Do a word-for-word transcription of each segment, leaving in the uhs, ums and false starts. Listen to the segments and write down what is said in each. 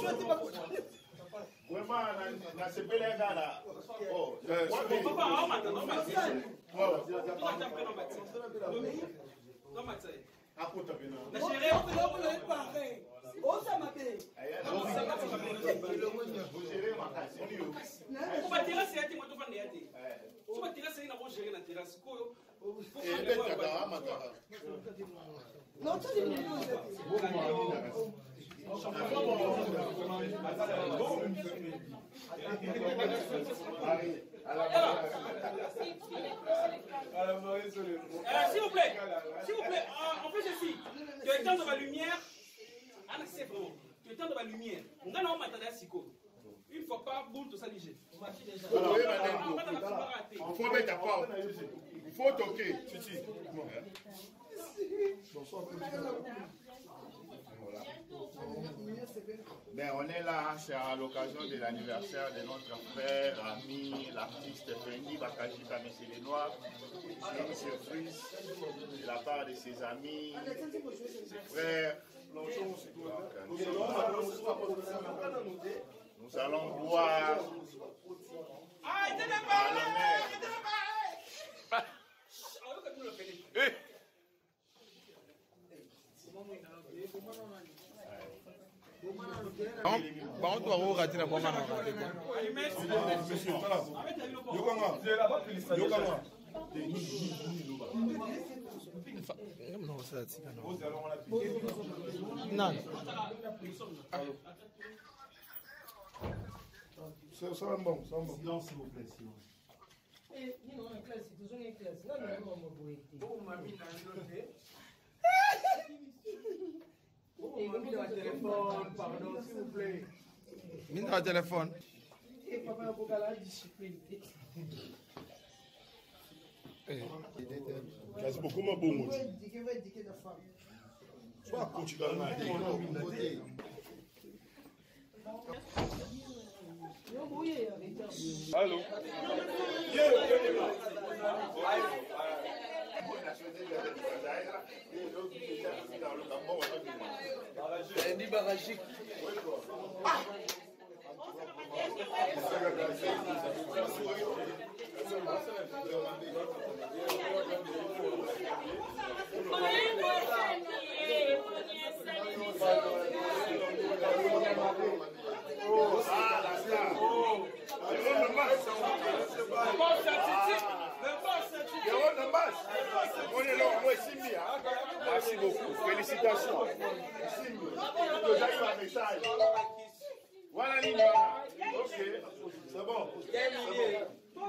Vraiment, na sepele ngala. Oh, papa, on m'a non m'a dit. Oh, non m'a dit. Akuta bina. Na chérie, on peut le pareil. Oh ça m'a fait. Vous gérez ma casse. On va tirer c'est ati moi to fande ati. On va tirer c'est na bon gérer na terrasse ko. Et beta ga mata. Non, ça c'est bien. S'il vous plaît, s'il vous plaît, on fait ceci. Tu éteins dans la lumière. Ah, c'est bon. Tu éteins dans la lumière. On a un matin d'Asiko. Une fois par boule, tout ça léger. On marche déjà. Il faut mettre à part. Il faut toquer. Mais on est là, c'est à l'occasion de l'anniversaire de notre frère, ami, l'artiste Fendi Bakajika Messier les Noirs. C'est une surprise de la part de ses amis, ses frères. Nous allons boire. Ah, il était pas là! Il était pas là! Par contre, on va rater la bombe. Non, c'est ça. Non. Ça va bon, ça va bon. Silence, s'il vous plaît, silence. Eh, you know, en classe, toujours en classe. Non, non, non, non, Oh, mamie, n'a Oh, mamie, dans le téléphone, pardon, s'il vous plaît. Mine dans le téléphone. Eh, papa, il faut qu'elle ait la discipline. Quasi beaucoup de bon mot. Je vais éduquer la femme. Soit coach dans la Allô? Andy Barajik. Ah, la star. On est là, moi, Simi. Merci beaucoup. Félicitations. Simi. Vous avez un message. Voilà l'île. Ok. C'est bon. C'est bon.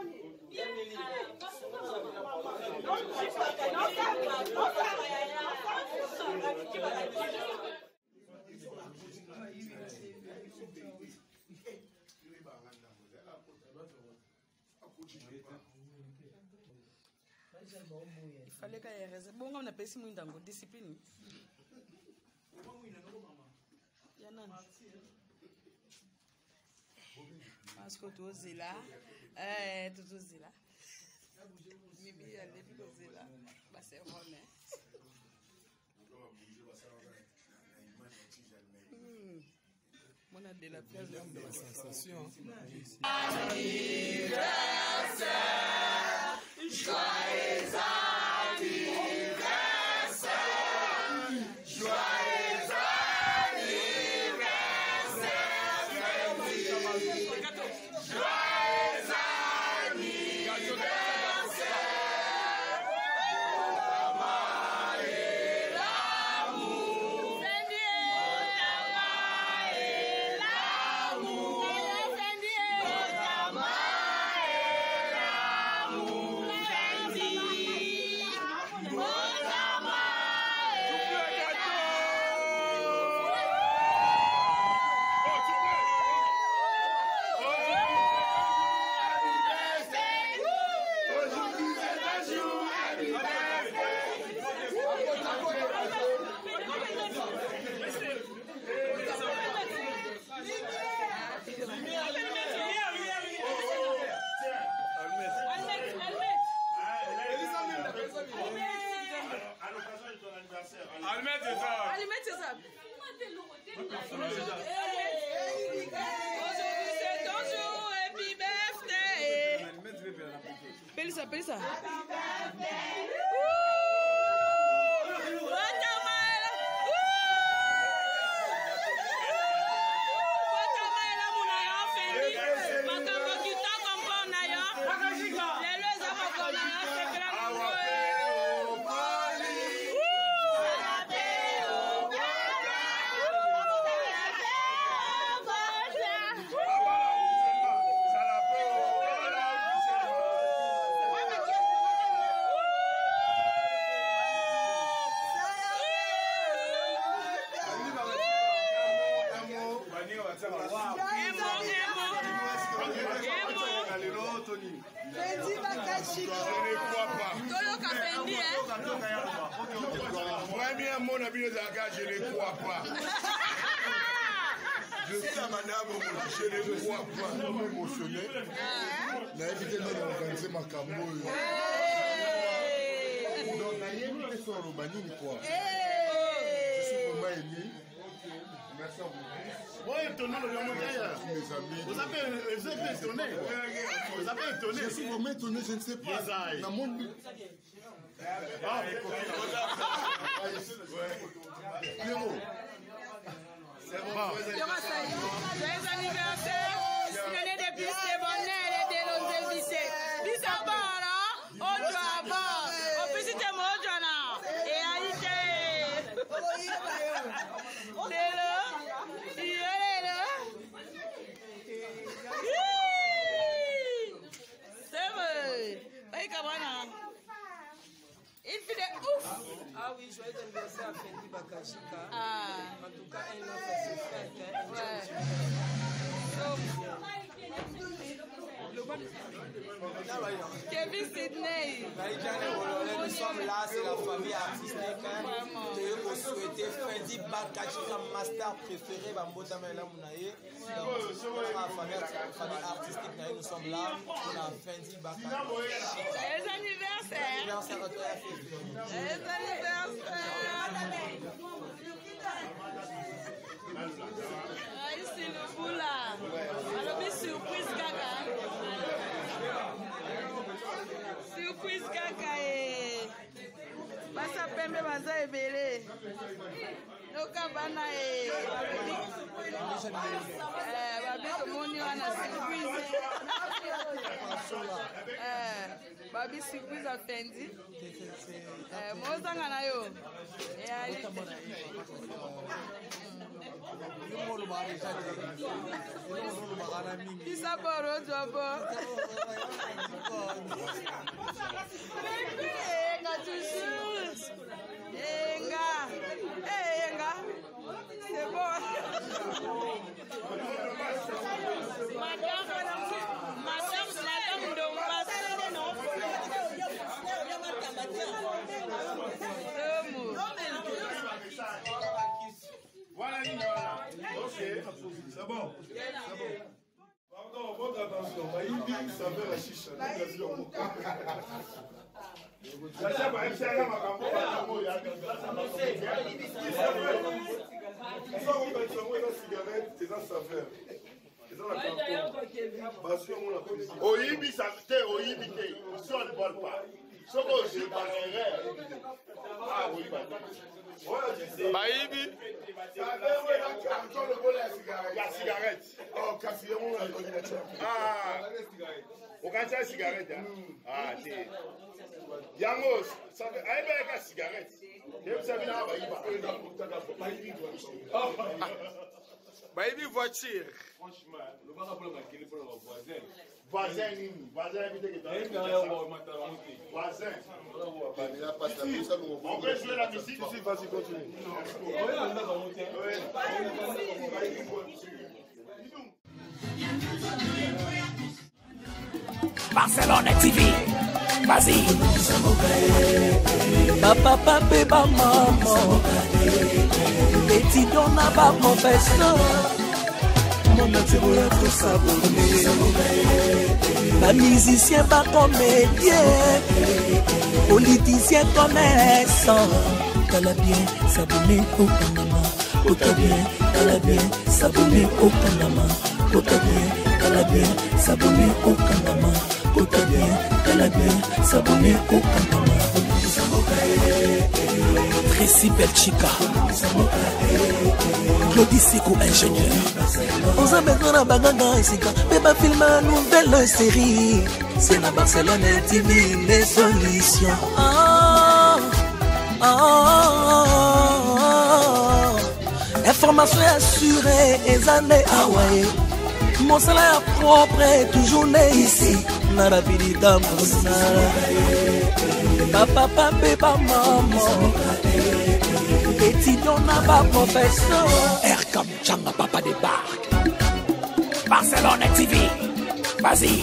Il fallait qu'il y ait raison. Bon, on a payé mon dango discipline. Parce que tout est là, eh, tout est là. Mibi, elle est tout là. Bah, c'est bon, hein. On a de la place de la sensation. Anniversaire, joyeux anniversaire, joyeux anniversaire, joyeux Allumette, c'est ça. Allumette, c'est ça. Aujourd'hui c'est ton jour, happy birthday. Pelisa, pelisa. Premier mot de Bino Zaka, je ne crois pas. Je suis à Manabo, je ne crois pas. Je suis émotionné. Je vais éviter de organiser ma cambo. Donc, je vais faire le banni, quoi. Je suis vraiment ému. Merci à vous. Moi, étonné, le montagne. Mes amis. Vous avez étonné. Vous avez étonné. Je suis vraiment étonné, je ne sais pas. Dans mon but. Ah, c'est bon. Joyeux anniversaire. Une année de plus de bonheur et de longévité. Bis à bord, on doit à bord. On peut citer Mojana. Et Haïti. Lélo. Lélo. C'est vrai. Aïe, Kabana. Il fait des ouf. Ah oui, joyeux anniversaire à Fendi Bakashika. Ah. En tout cas, un an, ça se fête. Kevin Sydney. Nous sommes là, c'est la famille artistique. Et vous souhaitez Fendi Bakashika, master préféré, Bambota Mela Mounaye. La famille artistique, nous sommes là. On a Fendi Bakashika. Les anniversaires. Anniversaire à toi. Les anniversaires. Ah, ici le boula. Alors, puis surprise caca. Surprise caca. Basa pembe baza ebele. Noka bana e. Eh, babi tomoni wana surprise. Eh, babi surprise a Fendi. Eh, mozanga na yo. Eh, ali. Isa boro jobo. Enga toujours. Enga. Eh, enga. C'est bon. Madame, madame, madame Domba. Voilà, ok, c'est bon. C'est bon. Pardon, votre attention. Maïbi, ça veut la chicha. Oyibi, ça te oyibi te. Si on ne vole pas. Ce que je parlerai. Ah oui, Maïbi. La cigarette. Oh, Cassillon, ah. On a la cigarette. Ah, c'est. Yangos, ça veut dire la cigarette. Vous savez là, Maïbi voiture. Franchement, le bar pour le maquiller pour le voisin. Voisin, voisin, voisin. On peut jouer la musique ici, vas-y, continue. Barcelone T V, vas-y. Papa, papa, maman. Petit don n'a pas professeur. Mon attiré à tout s'abonner. Pas musicien, pas comédien. Politicien, commerçant. T'as la bien s'abonner au Panama. Kota bien, tala bien, s'abonner au Kanama. Kota bien, tala bien, s'abonner au Kanama. Kota bien, tala bien, s'abonner au Kanama. Tracy Belchica, Claudie Sikou, ingénieur. On s'en met dans la baganga ici, mais pas filmer une nouvelle série. C'est la Barcelone T V, les solutions. Oh, oh, oh, oh. Information assurée, et années Hawaii. Mon salaire propre est toujours né ici. Narabilita Moussala. Papa, papa, papa, maman. Étudiant n'a pas professeur. Air comme Changa, papa débarque. Barcelone T V. Vas-y.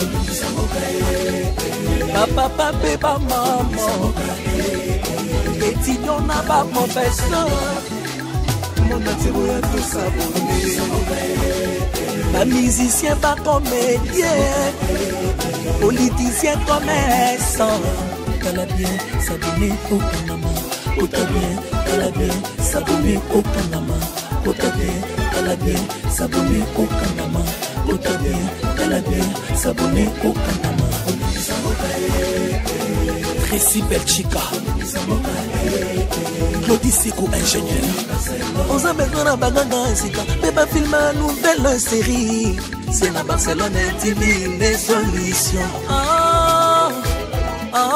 Papa, papa, papa, maman. Étudiant n'a pas professeur. Mon attiré à tout s'abonner. Pas musicien, pas comédien. Politicien, commerçant. Tala bien, s'abonner au Kanama. Kota bien, tala bien, s'abonner au Kanama. Kota bien, tala bien, s'abonner au Kanama. Kota bien, tala bien, s'abonner au Kanama. Tracy Belchica, Claudie Sikou, ingénieur. On s'en met dans la baganga ici, mais pas filmer une nouvelle série. C'est la Barcelone T V, les solutions. Oh, oh, oh,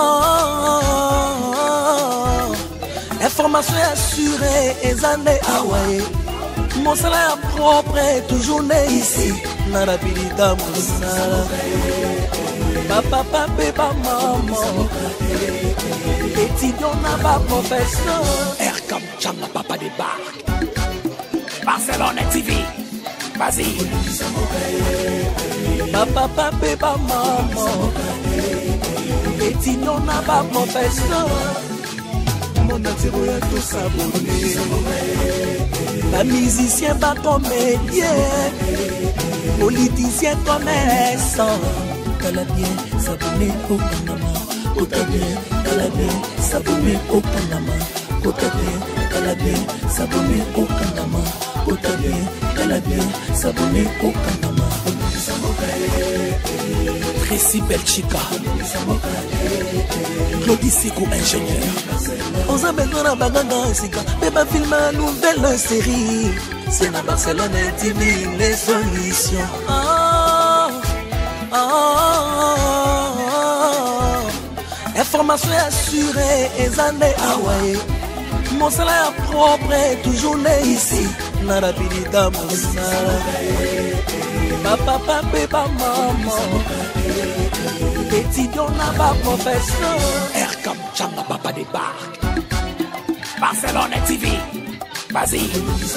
oh. Information assurée, et années Hawaii. Mon salaire propre est toujours né ici. Narabilita Moussala. Papa, papa, papa, maman. Étudiant n'a pas professeur. Air comme Changa, papa débarque. Barcelone T V. Vas-y. Papa, papa, papa, maman. Étudiant n'a pas professeur. Mon attiré à tout s'abonner. Pas musicien, pas comédien. Politicien, commerçant. Tala bien, s'abonner au Kanama. Kota bien, tala bien, s'abonner au Kanama. Kota bien, tala bien, s'abonner au Kanama. Kota bien, tala bien, s'abonner au Kanama. Tracy Belchica, Claudie Sikou, ingénieur. On s'en met dans la baganga ici, mais pas filmer une nouvelle série. C'est la Barcelone T V, les solutions. Oh, oh, oh, oh. Information assurée, et années Hawaii. Mon salaire propre est toujours né ici. Narabilita Moussala. Papa, papa, papa, maman. Étudiant n'a pas professeur. Air comme Changa, papa débarque. Barcelone T V. Vas-y.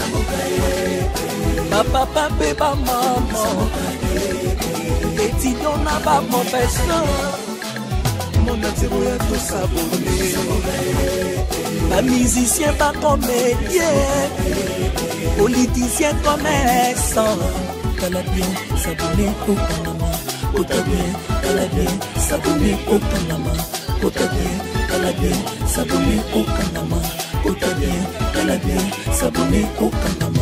Papa, papa, papa, maman. Étudiant n'a pas professeur. Mon attiré à tout s'abonner. Pas musicien, pas comédien. Politicien, commerçant. Tala bien, s'abonner au Kanama. Kota bien, tala bien, s'abonner au Kanama. Kota bien, tala bien, s'abonner au Kanama. Kota bien, tala bien, s'abonner au Kanama.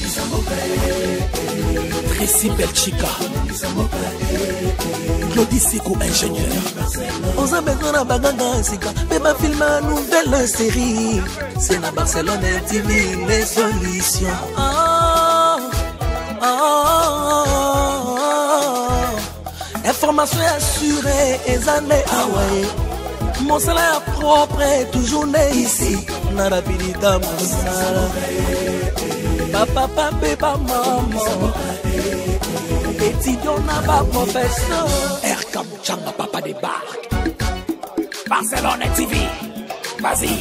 Tracy Belchica, Claudie Sikou, ingénieur. On s'en met dans la baganga ici, mais pas filmer une nouvelle série. C'est la Barcelone T V, les solutions. Oh, oh, oh, oh. Information assurée, et années Hawaii. Mon salaire propre est toujours né ici. Narabilita Moussala. Papa, papa, papa, maman. Étudiant n'a pas professeur. Air comme Changa, papa débarque. Barcelone T V. Vas-y.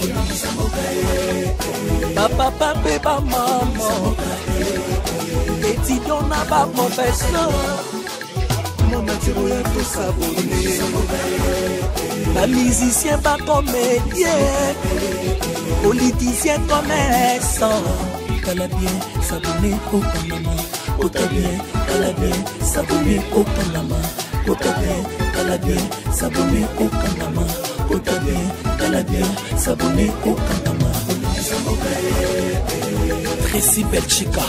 Papa, papa, papa, maman. Étudiant n'a pas professeur. Mon attiré à tout s'abonner. Pas musicien, pas comédien. Politicien, commerçant. Tala bien, s'abonner au Kanama. Kota bien, tala bien, s'abonner au Kanama. Kota bien, tala bien, s'abonner au Kanama. Kota bien, tala bien, s'abonner au Kanama. Tracy Belchica,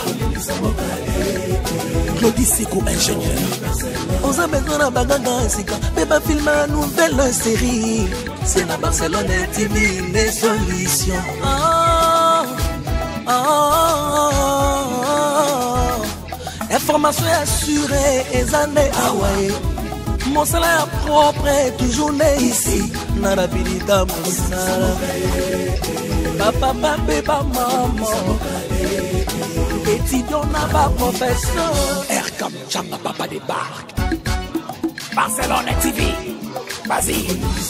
Claudie Seko ingénieur. On a besoin d'un bagage sika, bébé film une nouvelle série. C'est la Barcelone T V, les solutions. Oh, oh, oh, oh. Information assurée, et années Hawaii. Mon salaire propre est toujours né ici. Narabilita Moussala. Papa, papa, maman. Étudiant n'a pas professeur. Air comme Chamba, papa débarque. Barcelone T V. Vas-y.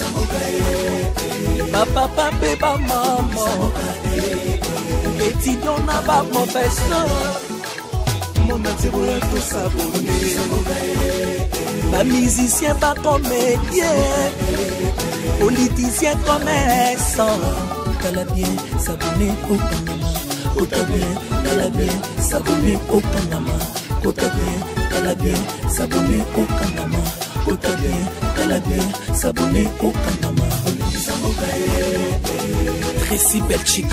Papa, papa, maman. Étudiant n'a pas professeur. Mon attirant est tout s'abonner. Pas musicien, pas comédien. Politicien, commerçant. T'as bien s'abonner au Panama. T'as bien, t'as bien s'abonner au Panama. T'as bien, t'as bien s'abonner au Panama. T'as bien, t'as bien s'abonner au Panama. Tracy Belchica,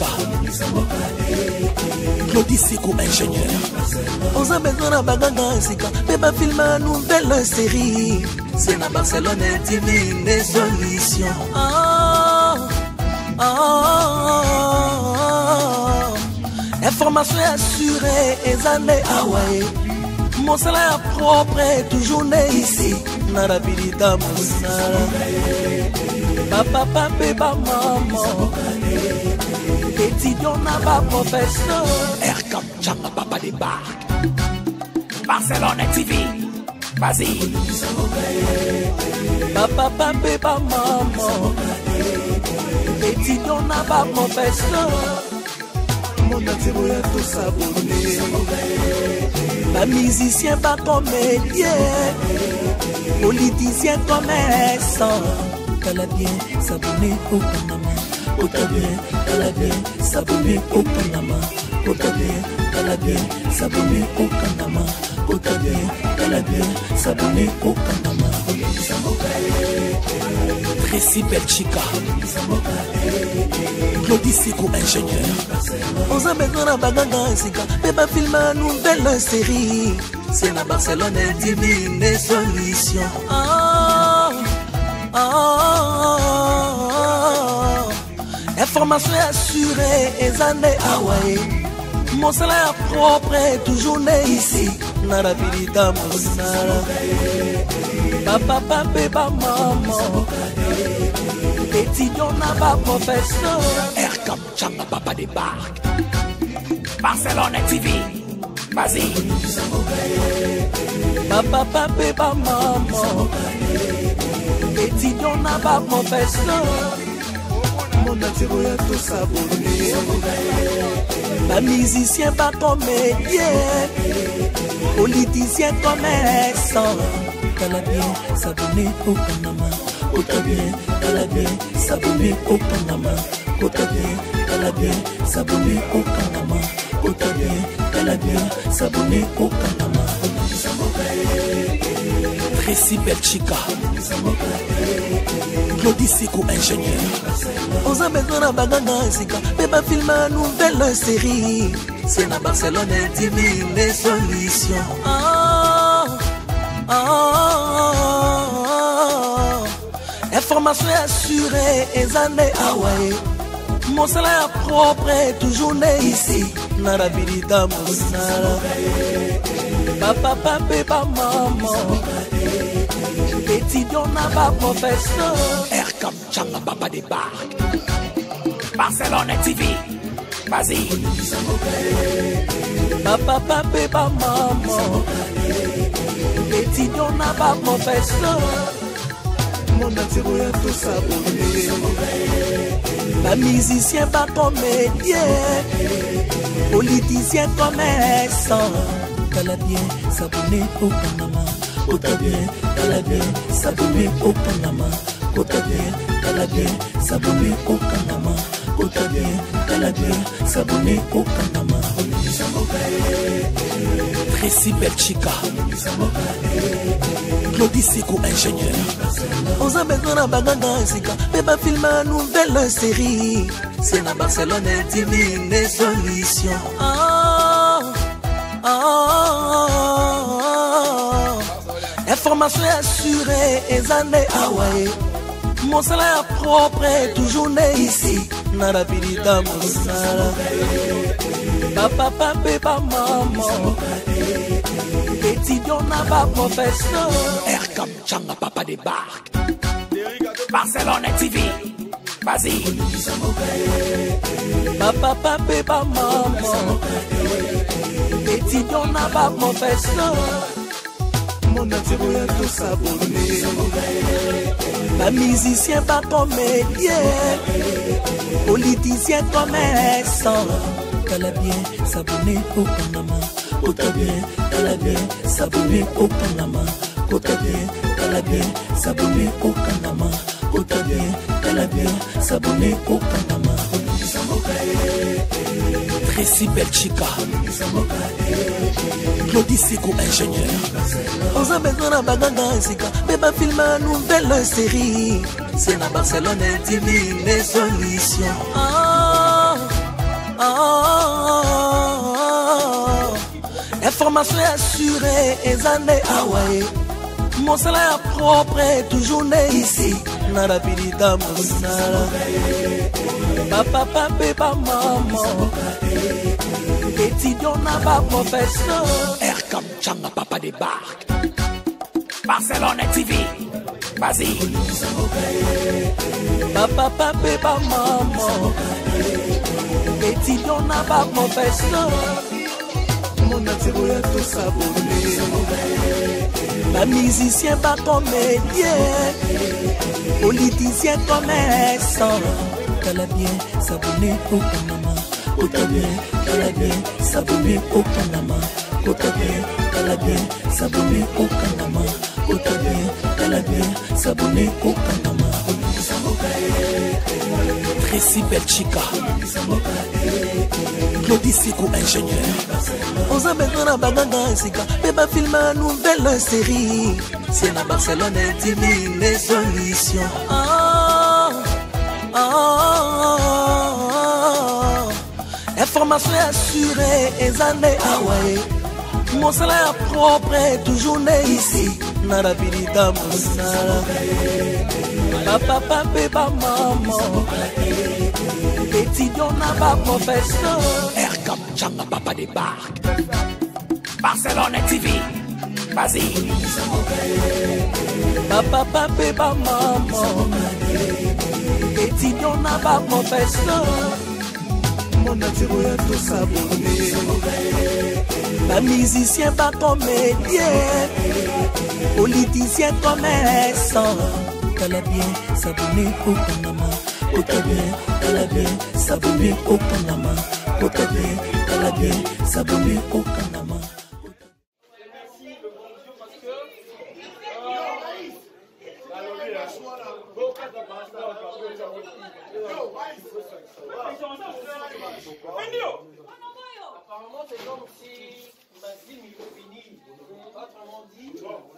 Claudie Seko ingénieur. On a besoin d'un bagage sika, bébé film une nouvelle série. C'est la Barcelone T V, les solutions. Oh, oh, oh, oh. Information assurée, et années Hawaii. Mon salaire propre est toujours né ici. Narabilita Moussala. Papa, papa, maman. Étudiant n'a pas professeur. Air comme Chamba, papa débarque. Barcelone T V. Vas-y. Papa, papa, maman. Étudiant n'a pas professeur. Mon attirant est tout s'abonner. Pas musicien, pas comédien. Politicien, commerçant. T'as bien s'abonner au Panama. T'as bien, t'as bien s'abonner au Panama. T'as bien, t'as bien s'abonner au Panama. T'as bien, t'as bien s'abonner au Panama. Tracy Belchica, Claudie Seko ingénieur. On a besoin d'un bagage sika, bébé film une nouvelle série. C'est la Barcelone T V, les solutions. Oh, oh, oh, oh. Information assurée, et années Hawaii. Mon salaire propre est toujours né ici. Narabilita Moussala. Papa, papa, maman. Étudiant n'a pas professeur. Air comme Chamba, papa débarque. Barcelone T V. Vas-y. Papa, papa, maman. Étudiant n'a pas professeur. Mon attirant est tout s'abonner. Pas musicien, pas comédien. Politicien, commerçant. T'as bien s'abonner au Panama. T'as bien, t'as bien s'abonner au Panama. T'as bien, t'as bien s'abonner au Panama. T'as bien, t'as bien s'abonner au Panama. Tracy Belchica, Claudie Seko ingénieur. On a besoin d'un bagage sika, bébé film une nouvelle série. C'est la Barcelone T V, les solutions. Oh, oh, oh, oh. Information assurée, et années Hawaii. Mon salaire propre est toujours né ici. Narabilita Moussala. Papa, papa, maman. Étudiant n'a pas professeur. Air comme Chamba, papa débarque. Barcelone T V. Vas-y. Papa, papa, maman. Étudiant n'a pas professeur. Mon attirant est tout s'abonner. Pas musicien, pas comédien. Politicien, commerçant. T'as bien s'abonner au Panama. T'as bien, t'as bien s'abonner au Panama. T'as bien, t'as bien s'abonner au Panama. T'as bien, t'as bien s'abonner au Panama. Tracy Belchica, Claudie Seko ingénieur. On a besoin d'un bagage sika, bébé film une nouvelle série. C'est la Barcelone T V, les solutions. Oh, Information assurée, et années Hawaii. Mon salaire propre est toujours né ici. Narapirita Monsala. Papa, papa, maman. Étudiant n'a pas professeur. Air comme Changa, papa débarque. Barcelone T V. Vas-y. Papa, papa, maman. Étudiant n'a pas professeur. Mon attirant est tout s'abonner. Pas musicien, pas comédien. Politicien, commerçant. Qu'elle a bien s'abonner au Panama. Côté bien, qu'elle a bien s'abonner au Panama. Côté bien, qu'elle a bien s'abonner au Panama. Côté bien, qu'elle a bien s'abonner au Panama. Tracy Belchica, Claudie Sekou, ingénieur. On a besoin d'un bagage, mais pas filmer une nouvelle série. C'est la Barcelone T V, les solutions. Ah, ah, ah, information assurée, et années Hawaii. Mon salaire propre est toujours né ici. Narapirita Monsala. Papa, papa, maman. Étudiant n'a pas professeur. Air comme Changa, papa débarque. Barcelone T V. Vas-y. Papa, papa, maman. Étudiant n'a pas professeur. Mon attirant est tout s'abonner. Pas musicien, pas comédien. Politicien, commerçant. Qu'elle a bien s'abonner au Panama. Côté bien, qu'elle a bien s'abonner au Panama. Côté bien, qu'elle a bien s'abonner au Panama. Côté bien, qu'elle a bien s'abonner au Panama. Tracy Belchica, Claudie Sekou, ingénieur. On a besoin d'un bagage, mais pas filmer une nouvelle série. C'est la Barcelone T V, les solutions. Ah, ah, ah, ah. Information assurée, et années Hawaii. Mon salaire propre est toujours né ici. Narapirita Monsala. Papa, papa, maman. Étudiant n'a pas professeur. Air comme Changa, papa débarque. Barcelone T V. Vas-y. Papa, papa, maman. Étudiant n'a pas professeur. Mon attirant est tout s'abonner. Pas musicien, pas comédien. Politicien, commerçant. Qu'elle a bien s'abonner au Panama. Côté bien, qu'elle a bien s'abonner au Panama. Côté bien, qu'elle a bien s'abonner au Panama. Apparemment, c'est comme si Mazim il est fini. Autrement dit.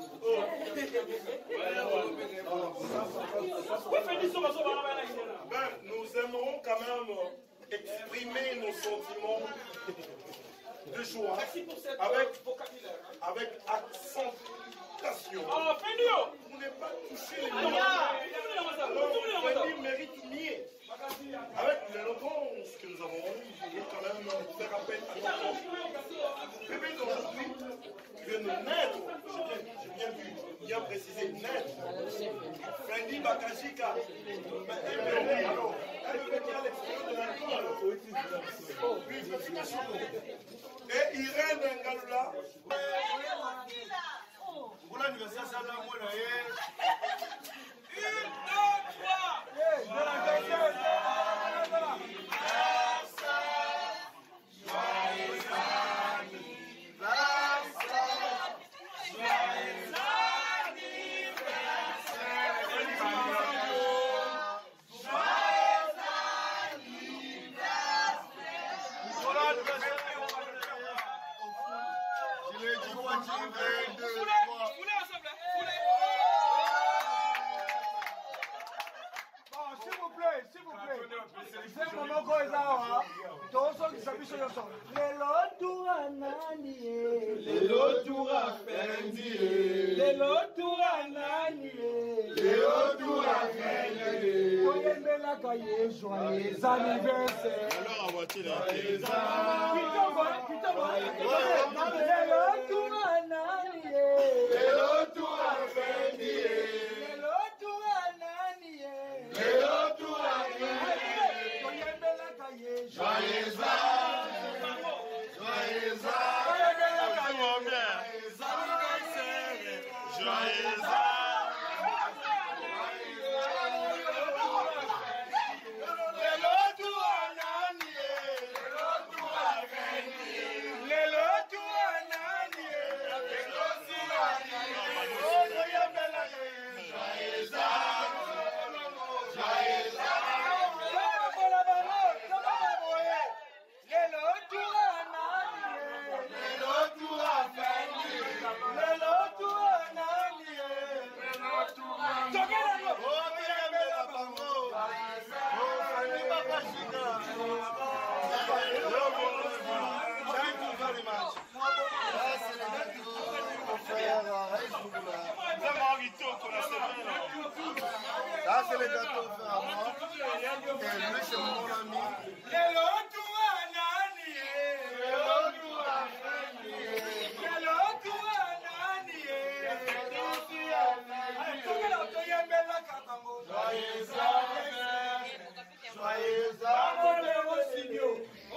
Ben, nous aimerons quand même exprimer nos sentiments de joie avec, avec accentuation. Pour ne pas toucher les mots. Fendi mérite mieux. Avec l'éloquence que nous avons eue, je veux quand même faire appel à notre bébé d'aujourd'hui qui vient de naître. J'ai bien vu, bien précisé, naître. Fendi Bakajika. Alors, elle veut dire à l'extérieur de l'alcool. Purification. Et Irène Ngalula. Pour l'anniversaire, ça va moi d'ailleurs. Une, deux, trois. Lelo tour à Fendi, Lelo tura nani Lelo tura nani Oyembela kaye joyeux anniversaire Alors en voiture là Putain voilà putain voilà Lelo tura nani Lelo tura nani Lelo tura nani Lelo tura nani Oyembela kaye Joyeux Joyeux Ça c'est le gâteau fait à moi. Et lui c'est mon ami. Lelo tura nani Lelo tura nani Lelo tura nani Tokela toyembela kabango Joyeux anniversaire Joyeux anniversaire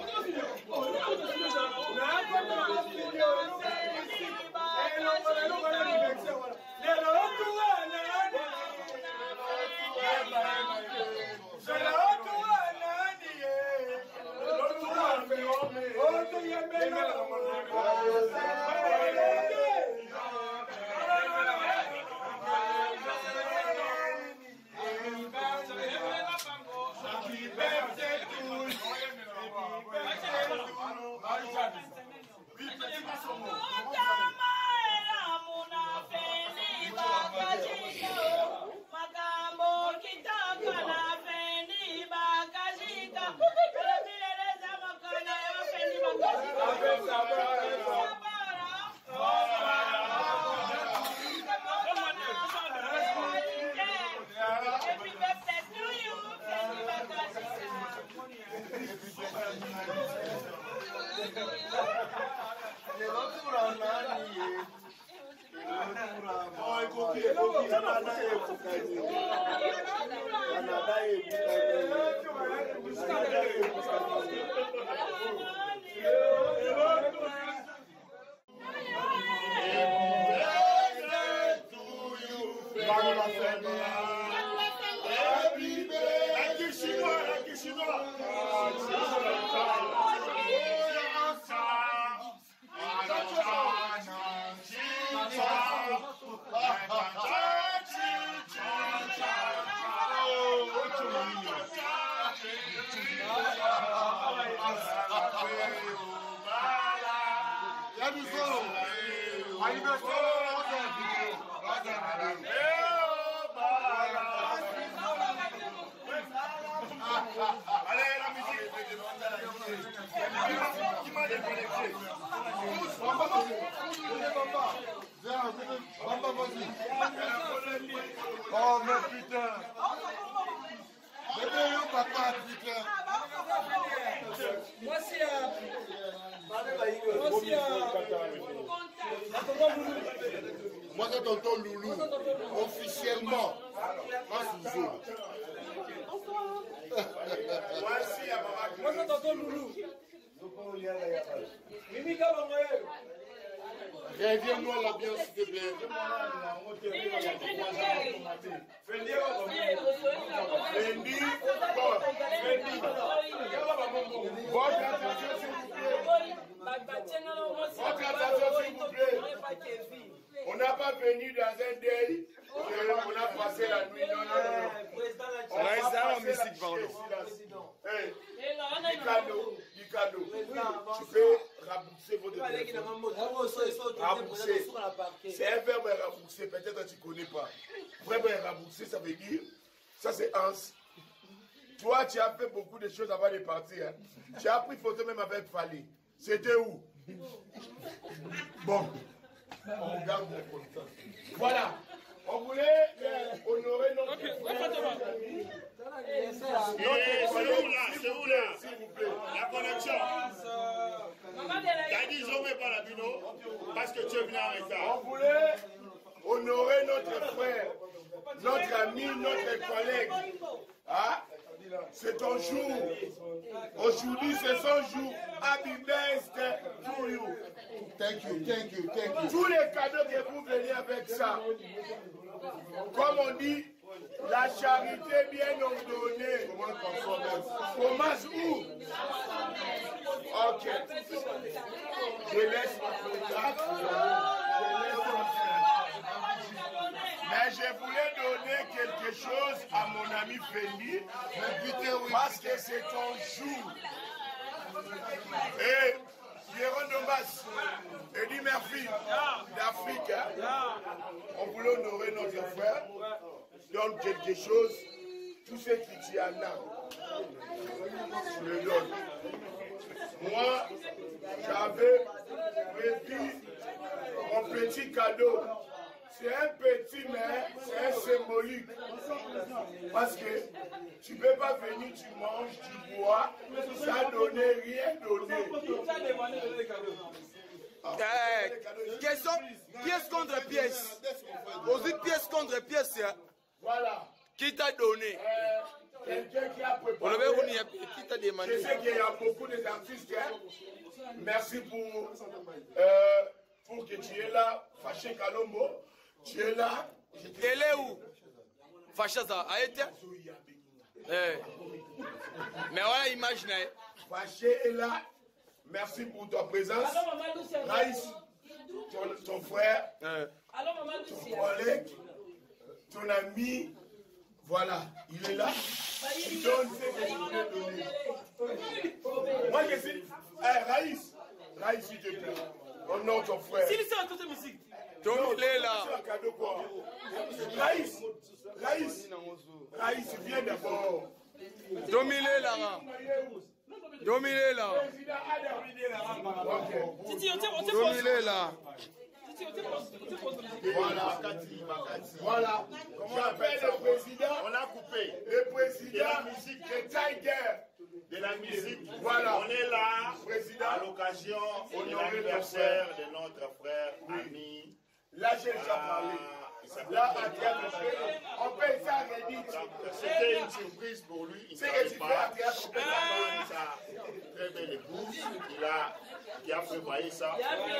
Allez, la musique. Qui m'a déconnecté? Oh, mais putain. Bébé, yo, papa, putain. Moi, c'est un. Moi, c'est un. Moi, c'est tonton Loulou. Officiellement. Moi, c'est Zoulou. Moi, c'est tonton Loulou. Mimi Kabangoye. Reviens-moi l'ambiance, s'il te plaît. Fendi, bon, Fendi. Votre attention, s'il vous plaît. Votre attention, s'il vous plaît. On n'a pas venu dans un deuil. On a passé la nuit. Non, non, non. On a passé la musique, pardon. Hey, du cadeau, du cadeau. Tu peux rembourser votre téléphone. Rembourser. C'est un verbe rembourser. Peut-être que tu ne connais pas. Verbe rembourser, ça veut dire, ça c'est ans. Toi, tu as fait beaucoup de choses avant de partir. Hein. Tu as pris photo même avec Fali. C'était où? Bon. On garde la confiance. Voilà. On voulait euh, honorer notre Ok, frère. Et c'est où là? C'est où là? S'il vous plaît. La connexion. T'as dit ils ont pas la bino parce que tu es venu en retard. On voulait honorer notre frère, notre ami, notre collègue. Ah, c'est ton jour. Aujourd'hui, c'est son jour. Happy birthday to you. Thank you, thank you, thank you. Tous les cadeaux que vous venez avec ça. Comme on dit, la charité bien ordonnée. Commence où? Ok. Je laisse ma contact. Mais je voulais donner quelque chose à mon ami Fendi. Parce que c'est ton jour. Et Pierron Dombas, Eddie Murphy d'Afrique, hein? On voulait honorer notre frère. Donne quelque chose. Tout ce qui t'y en a, je le donne. Moi, j'avais prévu mon petit cadeau. C'est un petit, mais c'est un symbolique. Parce que tu ne peux pas venir, tu manges, tu bois, sans donner, rien donner. Eh, question, pièce contre pièce. Aussi pièce contre pièce. Voilà. Qui t'a donné? Euh, Quelqu'un qui a préparé. Qui t'a demandé? Je sais qu'il y a beaucoup d'artistes. Hein? Merci pour, euh, pour que tu es là, Fâché Kalombo. Tu es là. Elle est où? Fâché ça a été? Eh. Mais voilà, imagine. Fâché est là. Merci pour ta présence. Raïs, ton, ton frère, Eh. ton collègue, ton ami. Voilà, il est là. Il donne ce que je voulais donner. Moi, je suis. Eh, Raïs, Raïs, s'il te plaît. Honore ton frère. S'il est à côté de musique. Tom, il est là. C'est un cadeau quoi? Raïs, Raïs, Raïs, viens d'abord. Tom, il est là. Tom, il est là. Titi, on tient, on tient. Tom, il est là. Voilà, voilà. J'appelle le président. On a coupé. Le président de la musique de Tiger. De la musique. Voilà. On est là, président, à l'occasion de l'anniversaire de notre frère, ami. Là, j'ai déjà parlé. Là, on peut ça redite. C'était une surprise pour lui. Il savait pas. Sa très belle épouse qui a, qui a préparé ça.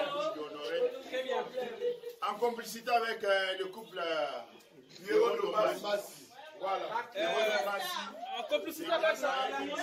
En complicité avec euh, le couple Pierron Dombas. Voilà. En complicité avec ça.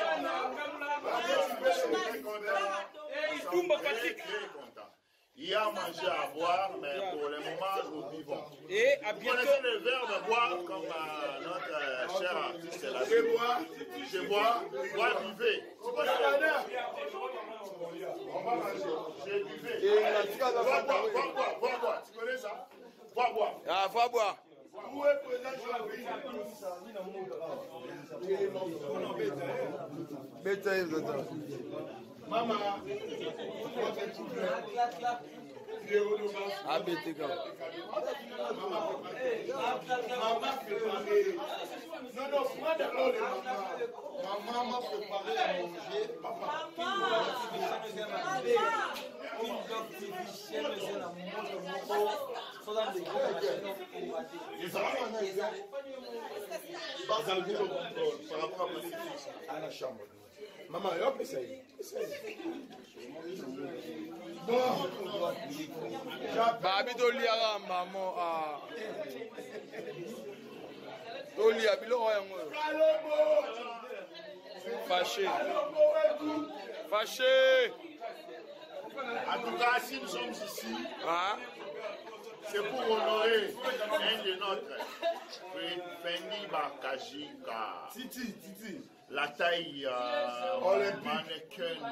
Et Toumba Patrick. Il y a mangé à boire, mais pour le moment, nous vivons. Et à Vous bientôt. connaissez le verre de boire comme euh, notre euh, cher artiste là. Je bois, je bois, bois, buvez. Tu connais le verre? On va manger. Je buvais. Bois, bois, bois, bois, bois, bois. Tu connais ça? Bois, bois. Ah, faut boire. Où est présent Joaquin? Maman, votre couple, Pierron Dombas. Ah, bête, gars. Maman préparé. Non, non, moi d'abord le maman. Maman m'a préparé à manger. Papa. Par rapport à ma fille, à la chambre. Maman, hop, essaye. Bon. Babi to liara maman ah. To lia bilo yango. Fâché. Fâché. En tout cas, si nous sommes ici, Ah. c'est pour honorer un de notre Fendi Bakajika. Titi, Titi. La taille euh, mannequin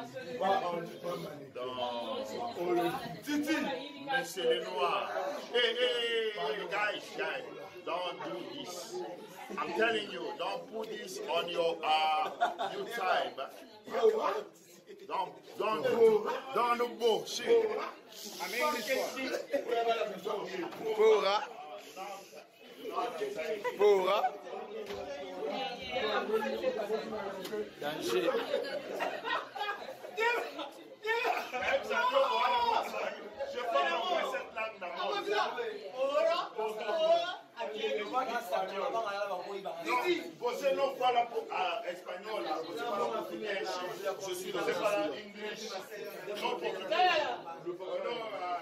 dans Titi. Mais c'est le noir. Hey, hey, hey, guys, guys, don't do this. I'm telling you, don't put this on your uh, YouTube. Dans, dans, nos, dans nos beaux chiens. Pora. Pora. Danger. Je parle encore cette langue d'abord. Você não fala espanhol, você fala português. Je suis dans pas l'anglais. Non portugais. Non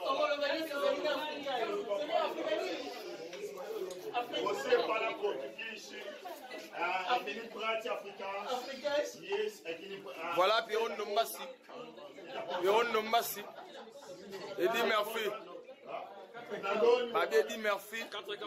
espanhol. Você fala português. Yes. Voilà Pierron Nombassi. Pierron Nombassi. Et dit merci. Babi dit merci.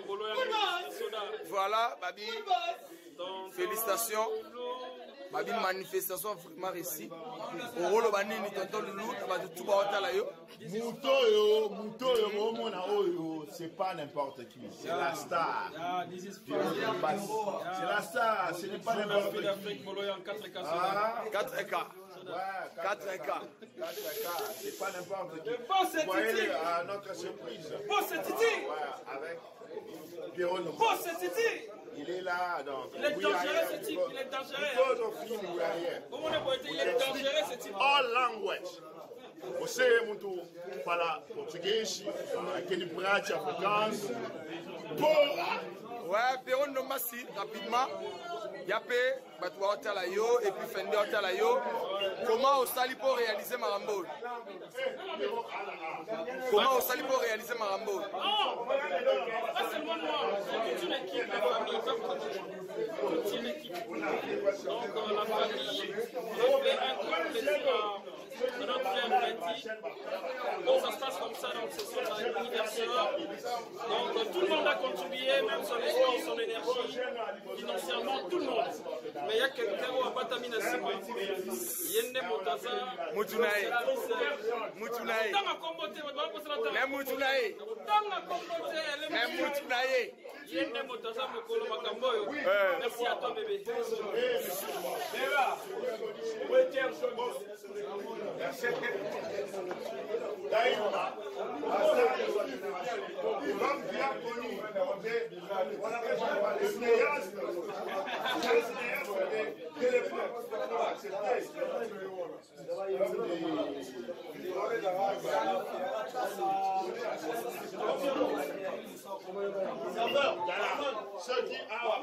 Voilà, Babi. Félicitations. Babi manifestation vraiment réussie. Au rôle banini tonton Loulou, t'as tout bas là yo. Moutoyo, Moutoyo, Momo c'est pas n'importe qui, c'est la star. C'est la star, ce n'est pas n'importe qui. quatre K. quatre K. C'est pas n'importe qui. Vous voyez à notre surprise. Avec Pierron. Il est là, donc. Il est dangereux ce type, il est dangereux. Il est dangereux ce type. All language. Você muito fala português, aquele prato africano. Ouais, Pierron Nombassi, rapidement. Yapé, Batwa Otalayo, et puis Fendi Otalayo. Comment au sali pour réaliser Marambo? Comment au sali pour réaliser Marambo? Non, pas seulement moi, c'est toute une équipe, la famille, toute une équipe. Donc la famille, on fait un grand plaisir à notre frère Betty. Donc ça se passe comme ça, donc c'est son anniversaire. Donc tout le monde a contribué, même son esprit, son énergie, financièrement, tout le monde. Mais il y a quelqu'un qui a batamina sima. Yende Motaza. Moutunae. Moutunae. Tanga kombote, wadwa posala tanga. Mais Moutunae. Tanga kombote, elle Mais Moutunae. Yende Motaza mokolo makamboyo. Merci à toi bébé. Ceux qui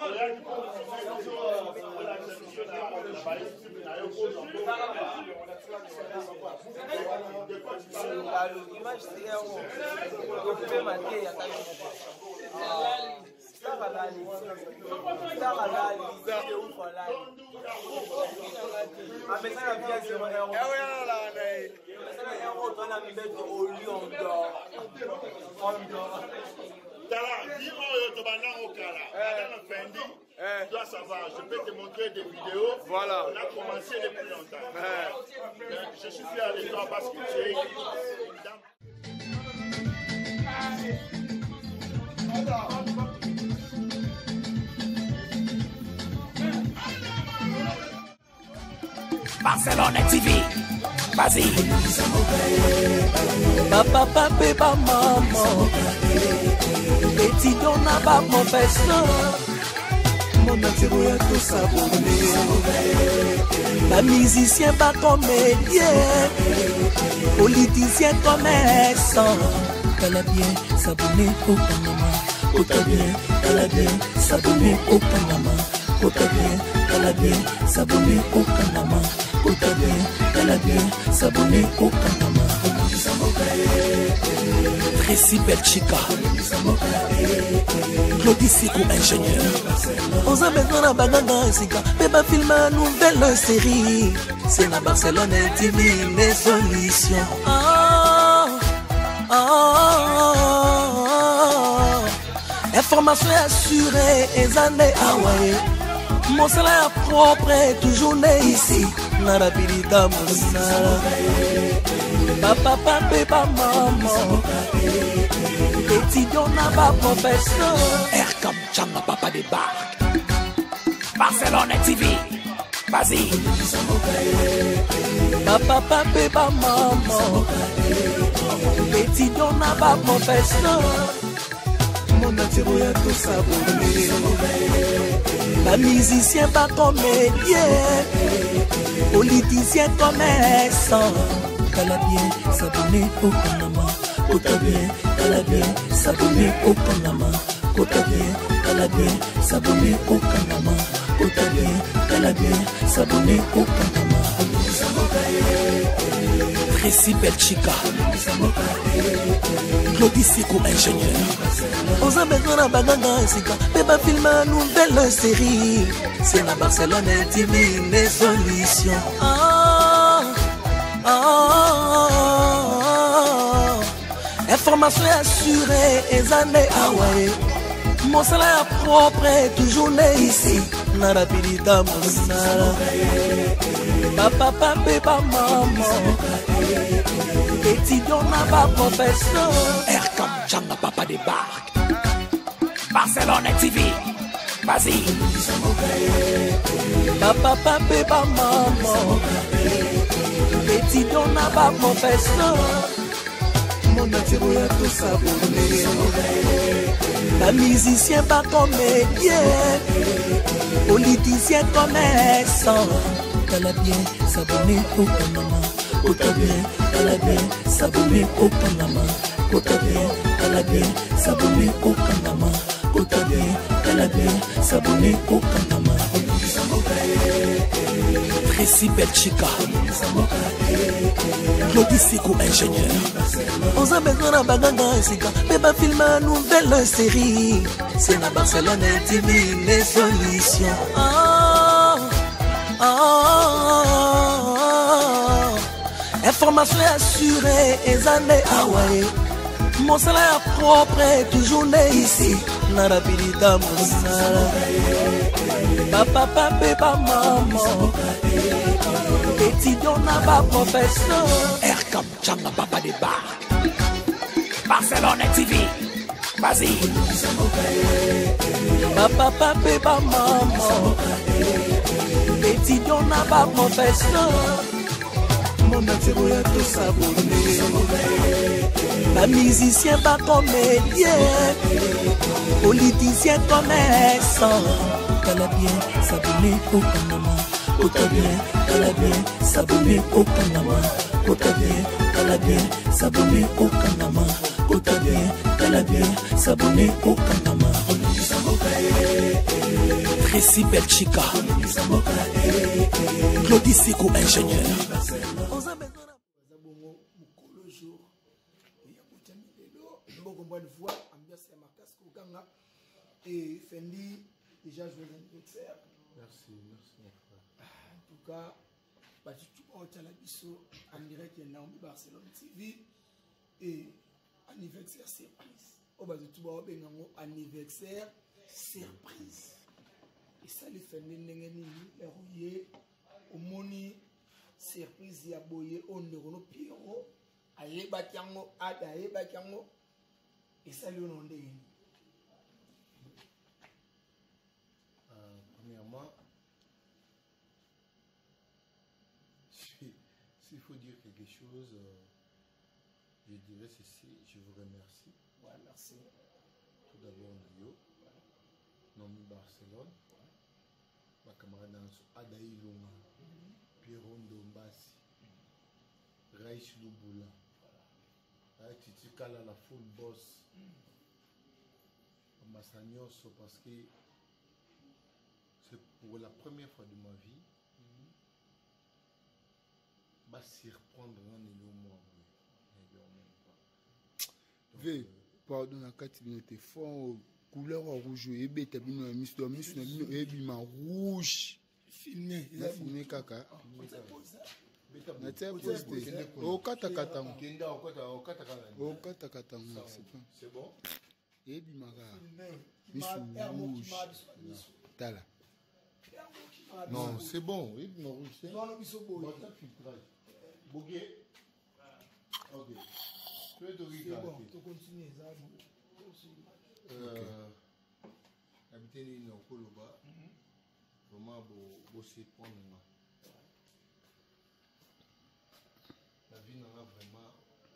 tu dois savoir, je peux te montrer des vidéos. Voilà. On a commencé depuis longtemps. Ouais. Je suis fier de toi parce que tu es une dame. Barcelone T V, vas-y. Papa, papa, papa, maman. Petit donna, pas mon festin. Mon atiro ya tout s'abonner. La musicien, pas comédien. Politicien, commerçant. Elle a bien s'abonner au Panama. Oh, t'as bien, elle a bien s'abonner au Panama. Oh, t'as bien, elle a bien s'abonner au Panama. Oh, t'as bien, elle a bien s'abonner au Panama. Tracy Belchica, Claudie Siko, ingénieur. On s'en met dans la bagage, mais pas filmer une nouvelle série. C'est la Barcelone T V, les solutions. Oh, oh, oh, oh. Information assurée, et années, ah ouais. Mon salaire propre est toujours né ici. La rapidité, mon salaire. Papa, papa, papa, maman. Étudiant n'a pas professeur. Air comme Chama, papa débarque. Barcelone T V. Vas-y. Papa, papa, maman. Étudiant n'a pas professeur. Mon attirant à tout s'abonner. La musicien pas comédien. Politicien commerçant. Calabien, s'abonner au Panama. Cotabien, calabien, s'abonner au Panama. Cotabien, calabien, s'abonner au Panama. Cotabien, calabien, s'abonner au Panama. Tracy Belchica, Claudie Sikou, ingénieur. Aux Américains, Baganga, Sika, Beba filme une nouvelle série. C'est la Barcelone T V, les solutions. Ah, ah, ah, ah. Information assurée, et années, ah ouais. Mon salaire propre est toujours né ici. Narapidita, mon salaire. Papa, papa, maman. Étudiant n'a pas professeur. Erkam Changa, papa débarque. Barcelone T V. Vas-y. Papa, papa, maman. Étudiant n'a pas professeur. Mon attirant à tout s'abonner. La musicien pas comédien. Politicien commerçant. Calabien, s'abonner au Panama. Cotabien, calabien, s'abonner au Panama. Cotabien, calabien, s'abonner au Panama. Cotabien, calabien, s'abonner au Panama. Tracy Belchica, Claudie Sikou, ingénieur. On s'appelle Baganga Sika, Beba filme une nouvelle série. C'est la Barcelone T V, les solutions. Ah, ah, ah, ah. Information assurée, et années, ah ouais. Mon salaire propre est toujours né ici. Narapidita, mon salaire. Papa, papa, maman. Étudiant n'a pas professeur. Erkam Changa, papa débarque. Barcelone T V. Vas-y. Papa, papa, maman. Étudiant n'a pas professeur. Mon attirant à tout s'abonner. La musicien pas comédien. Politicien commerçant. Calabien, s'abonner au Panama. Cotabien, calabien, s'abonner au Panama. Cotabien, calabien, s'abonner au Panama. Cotabien, calabien, s'abonner au Panama. Tracy Belchica, Claudie Sikou, ingénieur. Et Fendi, déjà je vais l'anniversaire. Merci, merci mon frère. En tout cas, tu vas la biso en direct de Barcelone T V et anniversaire surprise. Oh bah tu vas un anniversaire surprise. Et ça les Fendi n'engeni les au moni surprise ya boye on ne rono piro aye bakiango ada aye bakiango et ça le nom de Premièrement, s'il faut dire quelque chose, euh, je dirais ceci, je vous remercie. Ouais, merci. Tout d'abord, Nayo, Nomi Barcelone, ma camarade Adaï Loma, Pierron Dombassi, Raïch Louboula, Titi Kala, la full boss, Massagnoso, parce que c'est pour la première fois de ma vie, bah s'y reprendre un élo moi, V, pardon, la carte de fond, couleur rouge, et bête, bino, misto, misto, et bima rouge. Filmé, il a filmé caca. Na tia posté. Au kata katang. Au kata katang. C'est bon? Et bima rouge. Tala. Non, c'est bon. Oui, non, rouge. Non, non, ils sont beaux. Bouguet. Ok. Tu veux te regarder. C'est bon, tu continues. Euh. Habiter les noms, Koloba. vraiment bosser prendre moi. La vie n'a vraiment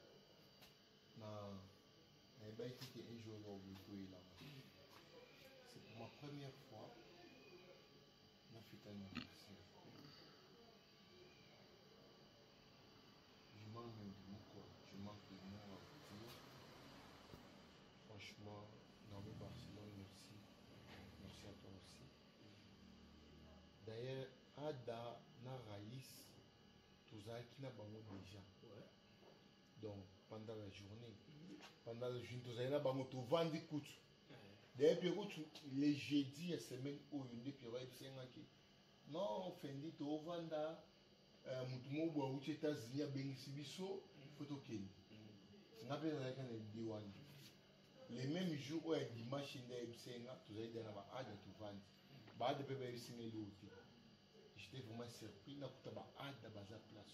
n'a pas été un jour là. C'est pour ma première fois dans fait un anniversaire. Je manque même de mon corps, je manque de mon à vous dire. Franchement, dans le Barcelone, merci. Merci à toi aussi. D'ailleurs, Ada na Raïs, tout ça qui n'a pas déjà. Donc, pendant la journée, pendant la journée, tout ça n'a pas tout vendu coûte. D'ailleurs, les jeudis, la semaine où il y a des gens qui non, Fendi, tu vends mutumo bwa uche États-Unis bengisi biso photo ken. On appelle ça les diwani. Les mêmes jours où il y a dimanche n'ebsenga, tu as dit na ba ada tu vendre. Ba ada bébé bisinga l'autre. J'étais vraiment surpris na kuta ba ada baza place.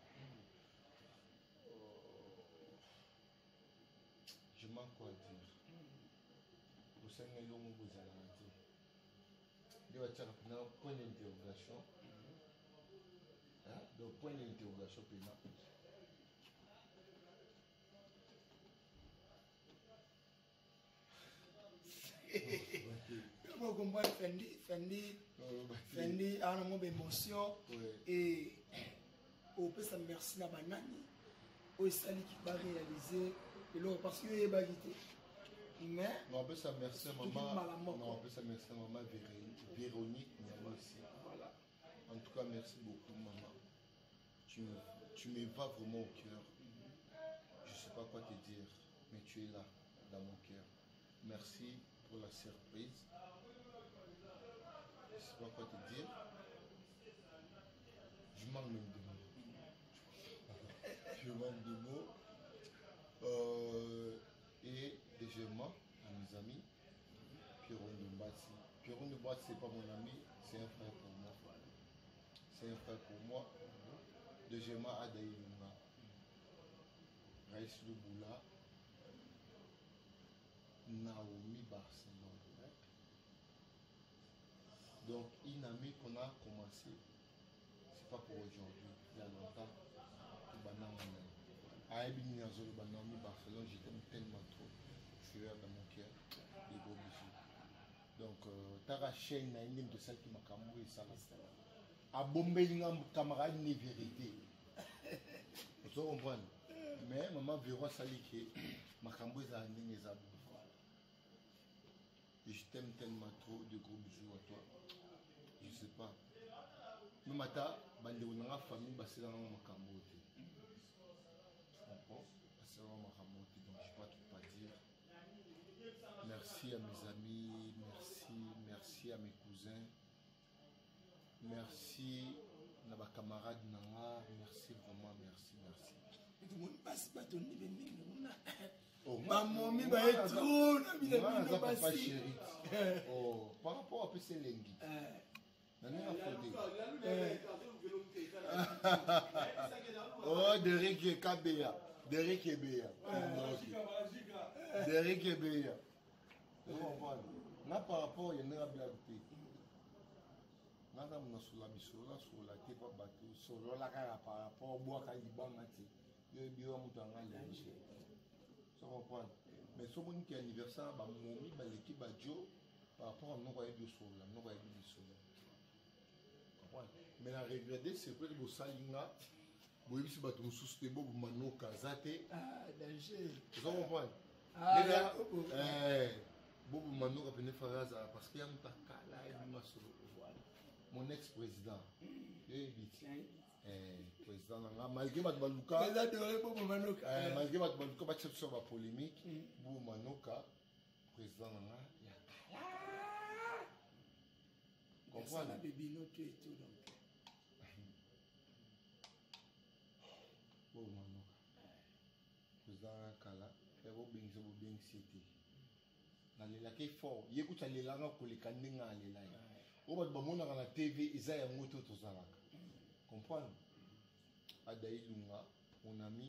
Je manque quoi dire. Pour ça que l'on vous a dit. Il va faire un point d'interrogation. Donc, point d'interrogation pénal. Vous comprenez, Fendi, Fendi, Fendi a un moment d'émotion et on peut se merci à Banani. Au sali qui va réaliser et l'autre parce qu'il est bagité. Mais on peut se merci à maman. On peut se merci à maman Véronique, maman aussi. Voilà. En tout cas, merci beaucoup, maman. Tu, tu me vas vraiment au cœur. Je ne sais pas quoi te dire, mais tu es là, dans mon cœur. Merci pour la surprise. Je ne sais pas quoi te dire. Je manque même de mots. Je manque de mots. Euh, et deuxièmement, à mes amis, Pierron de Mbassi. Pierron de Mbassi, ce n'est pas mon ami, c'est un frère pour moi. C'est un frère pour moi. Deuxièmement, Adaï Lunga. Raïs Luboula. Naomi Barcelone. Donc, une amie qu'on a commencé, c'est pas pour aujourd'hui, il y a longtemps. Naomi Barcelone, je t'aime tellement trop. Je suis dans mon cœur. Des gros bisous. Donc, Tara chaîne, il y a une de celles qui m'a camoué ça. À Bombelinga, camarade, n'est vérité. Vous comprenez? Mais maman verra ça qui ma camoué ça n'est pas. Et je t'aime tellement trop, de gros bisous à toi. Je sais pas. Le matin, bande de ma famille, c'est dans ma camoué. C'est dans ma camoué, donc je ne vais pas tout pas dire. Merci à mes amis, merci, merci à mes cousins. Merci à mes camarades, merci vraiment, merci, merci. Tout le monde passe pas ton niveau. Oh, maman, mi va être trop, na papa chéri. Oh, par rapport à P C Lengi. Oh, Derek et Kabea. Derek et Béa. Derek et Béa. Na par rapport, il y a une blague. Nada mna sula bisola sula te pa bateau solo la cara par rapport au bois quand il bamati yo biwa mutu angale nje ça comprendre mais so moni qui anniversaire ba momi ba l'équipe ba jo par rapport à noko yebi solo noko yebi bisola comprendre mais la regretter c'est que bo salinga bo yebi ba tout sous te bo manoka zate ah danger ça comprendre ah eh bo manoka pene faraza parce qu'il y a muta kala et masolo mon ex-président, eh, président, malgré ma baluka, malgré ma baluka, ma sur ma polémique, Bou Manoka, président, il y a comprendre la bébé note et tout donc. Bou Manoka, président Kala, il y a beau bien, c'est beau bien cité. Dans les lacs forts, il y a écoute les langues pour les canins à les lacs. On va te la T V, ils ont un moto tout ça. Comprendre? Adaï Lunga, mon ami,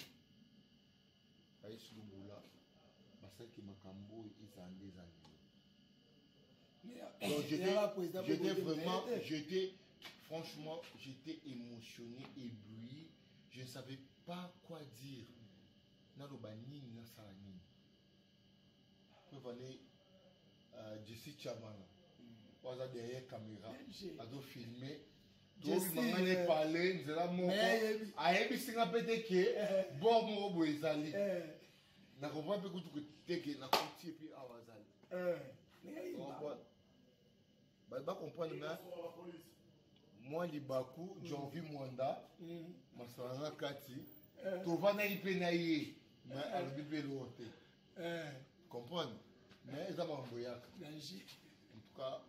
Aïs Luboula, celle qui m'a cambo, ils ont des années. Donc j'étais j'étais vraiment, j'étais, franchement, j'étais émotionné, ébloui. Je ne savais pas quoi dire. Nalobani na salani. Vous voyez, Jesse Chaman, on a derrière caméra, a dû filmer. Donc il m'a parlé, nous allons monter. Aïe, mais c'est un peu de que bon mon beau ezali. Na comprends pas que tu que na compte puis awazali. Eh. Bah bah comprendre là. Moi les Bakou, Janvier Mwanda, Masaranga Kati, Tovana Ipenaye, mais elle vit l'autre. Eh. Comprendre. Mais ça m'a envoyé. En tout cas,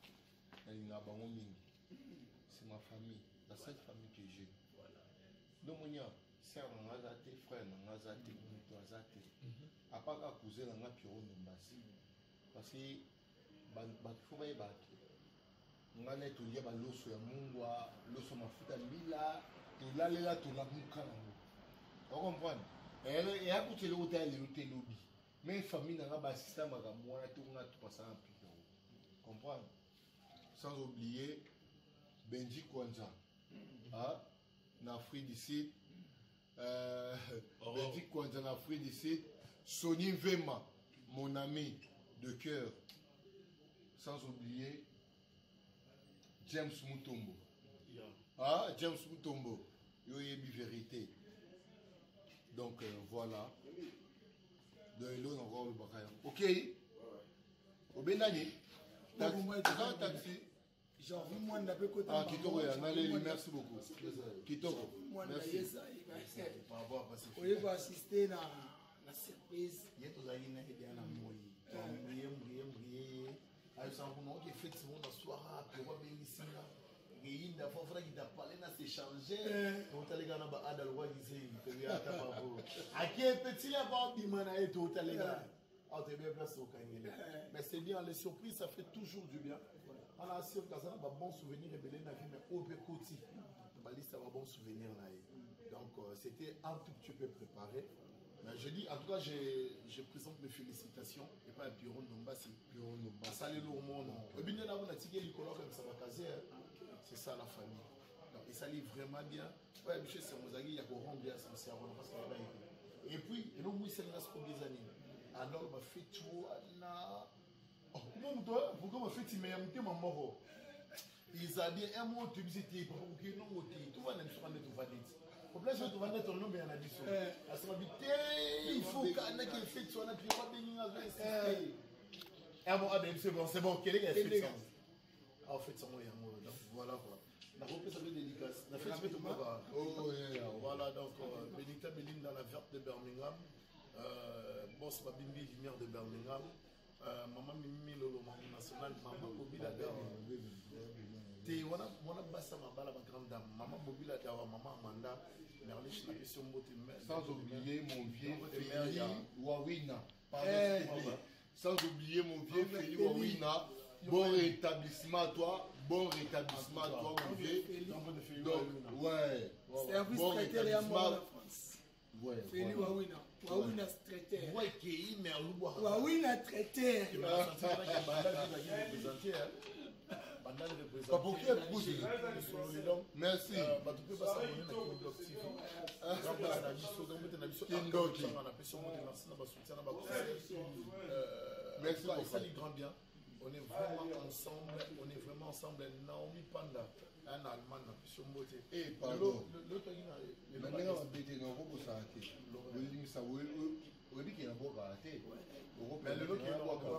c'est ma famille, la seule famille que j'ai. Donc, mon sœur n'a pas été, frère n'a pas été, mon n'a pas été. À part que cousin n'a pas pu nous. Parce que, il faut que on a tout lié à l'osso ya mungwa, l'osso mafuta mila, tout là là tout là mukala. Vous comprenez? Et à côté de l'hôtel, l'hôtel lobby. Mais famille n'a pas assisté à ma moi tout on a tout passé en plus. Comprendre? Sans oublier Benji Kwanza. Ah, en Afrique du Sud. Euh, Benji Kwanza en Afrique du Sud. Sonny Vema, mon ami de cœur. Sans oublier James Mutombo. Ah, James Mutombo. Il y a une vérité. Donc euh, voilà. De l'eau dans le bagaille. Ok. Au Benani. Taxi. Genre, moi, on a peu côté. Ah, Kitoko, merci beaucoup. Kitoko. Merci. Oui, vous assister à la surprise. Il y a tout ça, il y a des gens qui ont brillé, brillé, brillé. Alors, ça va effectivement dans le soir, puis on va venir ici. Il y a des fois qui t'a parlé, on s'échanger. On t'a les gars, on a des lois qui disent, à qui est petit là-bas, il m'a dit, tout à les gars. Mais c'est bien, les surprises, ça fait toujours du bien. On a assuré que ça a un bon souvenir et belé, mais au Pécoti. Ça va bon souvenir. Donc, c'était un tout petit peu préparé. Mais je dis, en tout cas, je présente mes félicitations. Et pas un Piron Nombasi. Piron Nombasi. Ça, les lourds, mon nom. Et bien, là, on a tiré les colons comme ça va caser. C'est ça la famille. Donc, et ça lit vraiment bien. Ouais, monsieur, c'est mon ami, il y a qu'on rend bien, c'est un parce qu'il a été. Et puis, il y a un c'est là pour des années. Alors, on fait tout. Oh, non, toi, pourquoi on fait tout? Mais il y a un mort. Ils ont dit, un mot, tu me dis, tu vas non, tu vas même sur un tout va dire. Au plus, tu vas mettre ton nom, mais il y a une addition. À ce moment-là, il faut qu'il y ait un fait, tu vas ne pas venir avec ça. Un mot, c'est bon, c'est bon, quel est le fait? Ah, en fait, ça, il y a un mot. Donc, voilà quoi. La reprise, ça fait dédicace. La fête, c'est tout bas. Oh, voilà, donc, Benita Belinda, la verte de Birmingham. Boss Babimbi, lumière de Birmingham. Maman Mimi Lolo, maman nationale, maman Bobila Dawa. Te wana wana basa mabala ma grande dame, maman Bobila Dawa, maman Amanda, Merlich na question mbote mer. Sans oublier mon vieux Feli Wawina. Sans oublier mon vieux Feli Wawina. Bon rétablissement à toi, bon rétablissement à toi mon vieux. Donc ouais. Service traité à la France. Ouais. Feli Wawina. Wawina traité. Ouais, qui mais Wawina traité. Pas pour qui épouse. Merci. Bah tu peux pas s'abonner à King Block T V. Donc la biso, donc tu na biso. King Block. On a fait son mot de merci na ba soutien na ba conseil. Merci beaucoup. Ça lui grand bien. On est vraiment ensemble, on est vraiment ensemble. Naomi Panda, un Allemand, sur Moté. Eh, pardon. L'autre, il y a un bébé dans le robot, ça a été. Il dit ça, il dit qu'il y a un robot, ça a été. Mais le lot qui est dans le robot,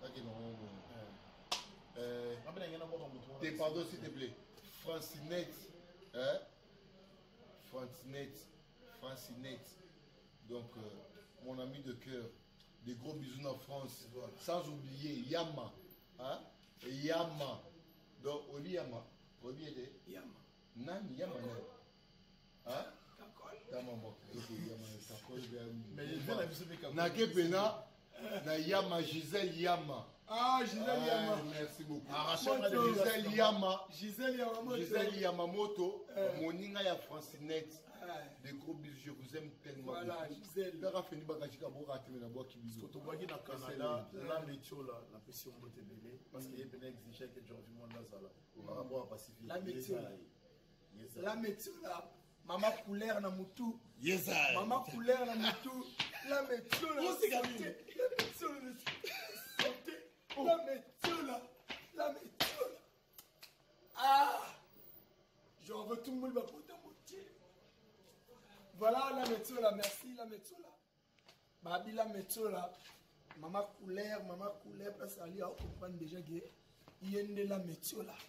T'es pardon, s'il te plaît. Francinette, hein? Francinette, Francinette. Donc, mon ami de cœur, des gros bisous en France. Sans oublier Yama. Hein? Yama. Donc, Oli Yama. Oli était Yama. Nan Yama. Hein? Yama. Mais il vient la visiter comme ça. Nakepena. Na Yama, Gisèle Yama. Ah, Gisèle Yama. Merci beaucoup. Ah, Gisèle Yama. Gisèle Yamamoto. Gisèle Yamamoto. Moninga ya Francinette. Des gros bisous, je vous aime tellement. Voilà, Gisèle. Père a fini Bakachika pour rater mais d'abord qui bisous. Quand on voit qu'il y a Canada, la météo là, la pression de télé, parce qu'il y a bien exigé que George Monde là, par rapport à Pacifique. La météo. La météo là. Maman couleur na mutu. Yes, I. Maman couleur na mutu. La météo là. La météo là. La météo là. La météo là. Ah! J'en veux tout le monde va porter mon Dieu. Voilà la météo là. Merci la météo là. Babi la météo là. Maman couleur, maman couleur. Parce qu'elle a compris déjà que il y a de la météo là.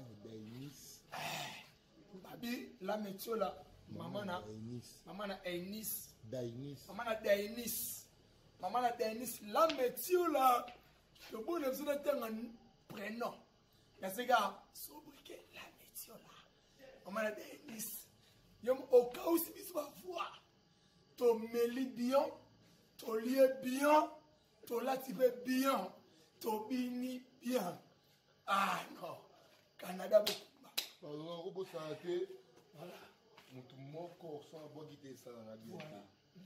Babi la météo là. Maman na maman na Eunice. Dainis. Maman na Dainis. Maman na Dainis. La météo là. Le bon de besoin d'un prénom. Il y a ce gars sobriquet la météo là. Maman na Dainis. Yom au cas où si tu vas voir. Ton méli bien. Ton lieu bien. Ton latibe bien. Ton bini bien. Ah non. Canada beaucoup. Pardon, on ça a été. Voilà. Mutu moko sans boire qui était ça dans la vie. Voilà.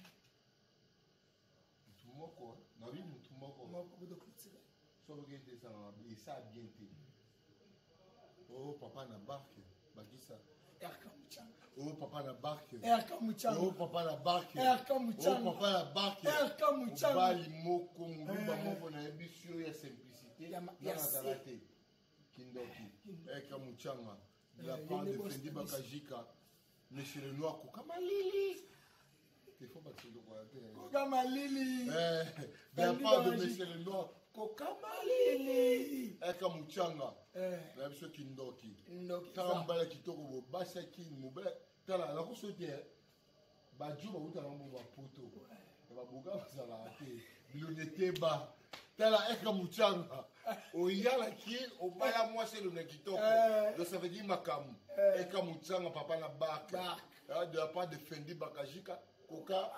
Mutu moko, na vie mutu moko. Moko de clôturer. Sans boire qui était ça dans la vie. Et ça a bien été. Oh papa na barque, bagisa. Erka Muchanga. Oh papa na barque. Erka Muchanga. Oh papa na barque. Erka Muchanga. Oh papa na barque. Erka Muchanga. Bali moko muluba moko na ebisio ya simplicité. Ya na nazalate. Kindoki. Erka Muchanga. De la part de Fendi Bakajika. Monsieur le Noir, Kokamalili. Il faut pas que tu le vois. Kokamalili. De la part de Monsieur le Noir, Kokamalili. Eka Muchanga. La mission Kindoki. Kindoki. Tarambala Kitoko, Basaki, Mobile. Tala, la chose est. Badjou, Baouta, Lambo, Poto. Et Babouga, Bazalate. Bilonete Ba. Tala, Eka Muchanga. Oyala ki, Obala, moi, c'est le Nekitoko. Donc ça veut dire Makamu. Eka Muchanga, papa na barque. De la part de Fendi Bakajika, Koka.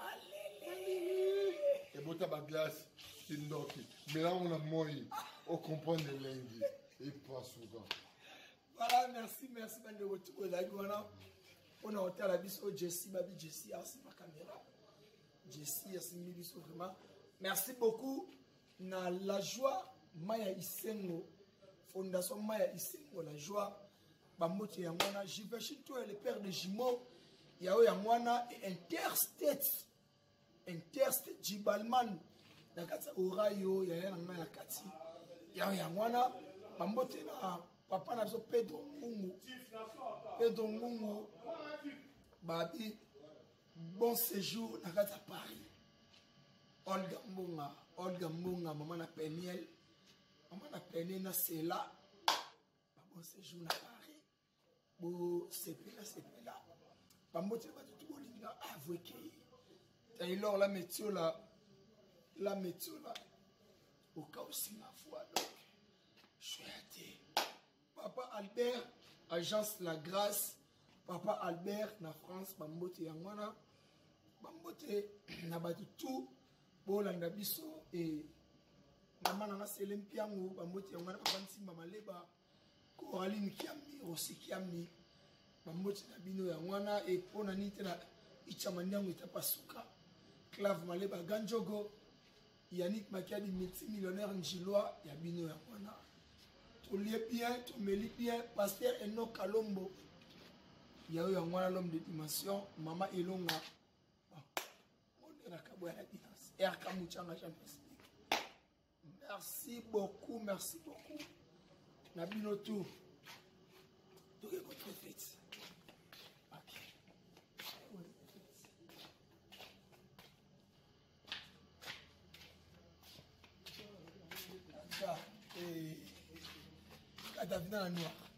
Et Bota Baglas, Kindoki. Mais là, on a moyen. On comprend les lundi. Et pas souvent. Voilà, merci, merci, Bande Wotuko. On a hôtel à Bisso, Jessie, Babi Jessie, c'est ma caméra. Jessie, c'est Mibiso, vraiment. Merci beaucoup. Na la joie, Maya Isengo, Fondation Maya Isengo, la joie. Bambote Yangwana, j'y vais chez toi, le père de Jimo, Yao Yangwana et Interstate. Interstate Jibalman. Nakata Orayo, Yaya Nanga Kati. Yao Yangwana, Bambote na papa na Pedro Mungu. Pedro Mungu. Babi, bon séjour, Nakata Paris. Olga Mbunga, Olga Mbunga, maman na Peniel. Maman na Peniel na Sela. Bon séjour na Paris. Bo sepela sepela. Bambote ba tout bolinga avoué que Taylor la météo là la météo là au cas où c'est ma foi donc je suis hâté. Papa Albert agence La Grâce. Papa Albert na France Bambote yangwana. Bambote na batu tout bolanda biso et maman na Selem Piango Bambote yangwana avanti mama leba. Coraline Kiami, aussi Kiami, Mamoti Nabino Yangwana, et Ponanite na Ichamandiango Itapasuka, Clave Maleba Ganjogo, Yannick Makiadi, multimillionnaire Njiloa, Yabino Yangwana. Tu lies bien, tu me lis bien, Pasteur Eno Kalombo, Yao Yangwana, l'homme de dimension, Maman Elonga, on est la Kabouya la Dinance, et Arkamuchanga, j'en explique. Merci beaucoup, merci beaucoup. Nabino tout. Tout est contre fait. Ok. Et. Quand t'as vu dans la noire.